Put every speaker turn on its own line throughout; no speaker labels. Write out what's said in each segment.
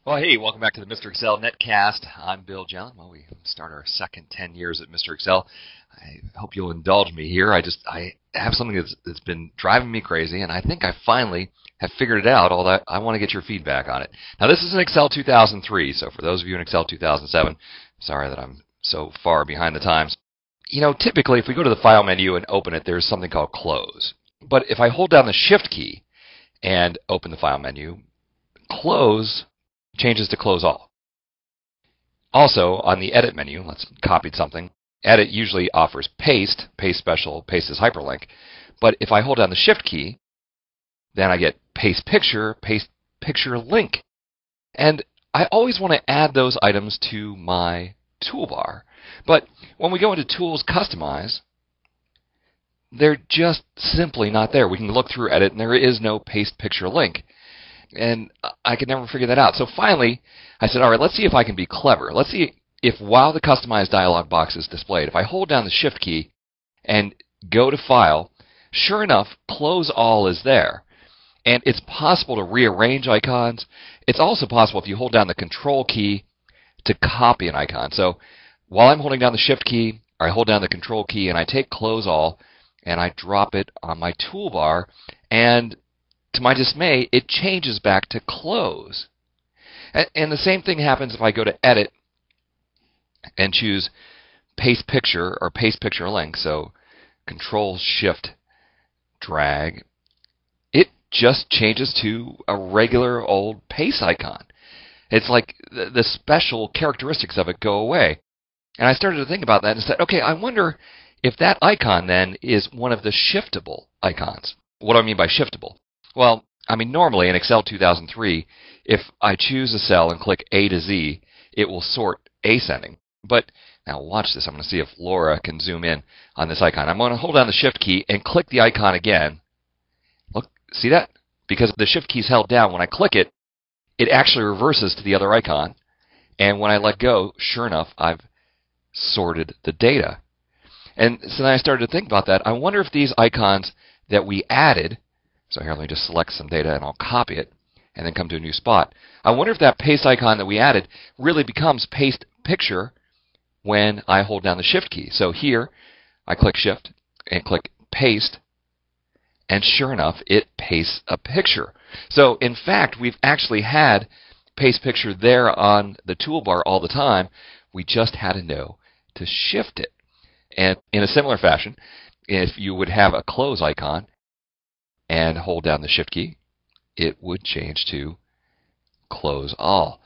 Well, hey, welcome back to the Mr. Excel netcast. I'm Bill Jelen. Well, we start our second 10 years at Mr. Excel. I hope you'll indulge me here. I have something that's been driving me crazy, and I think I finally have figured it out, although I want to get your feedback on it. Now, this is in Excel 2003, so for those of you in Excel 2007, sorry that I'm so far behind the times. You know, typically, if we go to the File menu and open it, there's something called Close. But if I hold down the Shift key and open the File menu, Close changes to Close All. Also, on the Edit menu, let's copy something. Edit usually offers Paste, Paste Special, Paste as Hyperlink. But if I hold down the Shift key, then I get Paste Picture, Paste Picture Link. And I always want to add those items to my toolbar. But when we go into Tools, Customize, they're just simply not there. We can look through Edit, and there is no Paste Picture Link. And I could never figure that out. So finally, I said, all right, let's see if I can be clever. Let's see if while the Customize dialog box is displayed, if I hold down the Shift key and go to File, sure enough, Close All is there. And it's possible to rearrange icons. It's also possible if you hold down the Control key to copy an icon. So while I'm holding down the Shift key, or I hold down the Control key and I take Close All and I drop it on my toolbar, and to my dismay, it changes back to Close. And the same thing happens if I go to Edit and choose Paste Picture or Paste Picture Link. So Control Shift drag. It just changes to a regular old paste icon. It's like the special characteristics of it go away. And I started to think about that and said, okay, I wonder if that icon then is one of the shiftable icons. What do I mean by shiftable? Well, I mean, normally in Excel 2003, if I choose a cell and click A to Z, it will sort ascending. But now watch this. I'm going to see if Laura can zoom in on this icon. I'm going to hold down the Shift key and click the icon again. Look, see that? Because the Shift key is held down, when I click it, it actually reverses to the other icon. And when I let go, sure enough, I've sorted the data. And so then I started to think about that. I wonder if these icons that we added, so here, let me just select some data and I'll copy it and then come to a new spot. I wonder if that paste icon that we added really becomes Paste Picture when I hold down the Shift key. So here, I click Shift and click Paste, and sure enough, it pastes a picture. So in fact, we've actually had Paste Picture there on the toolbar all the time. We just had to know to shift it. And in a similar fashion, if you would have a Close icon and hold down the Shift key, it would change to Close All.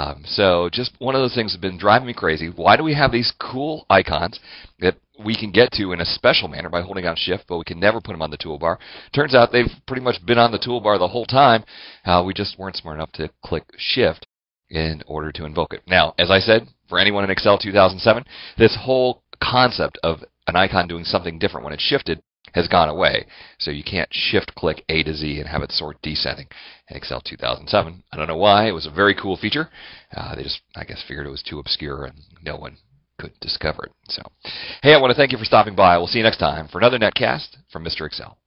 So just one of those things that's been driving me crazy. Why do we have these cool icons that we can get to in a special manner by holding down Shift, but we can never put them on the toolbar? Turns out they've pretty much been on the toolbar the whole time. We just weren't smart enough to click Shift in order to invoke it. Now, as I said, for anyone in Excel 2007, this whole concept of an icon doing something different when it's shifted has gone away. So you can't shift click A to Z and have it sort descending in Excel 2007. I don't know why. It was a very cool feature. They just, I guess, figured it was too obscure and no one could discover it. So, hey, I want to thank you for stopping by. We'll see you next time for another netcast from Mr. Excel.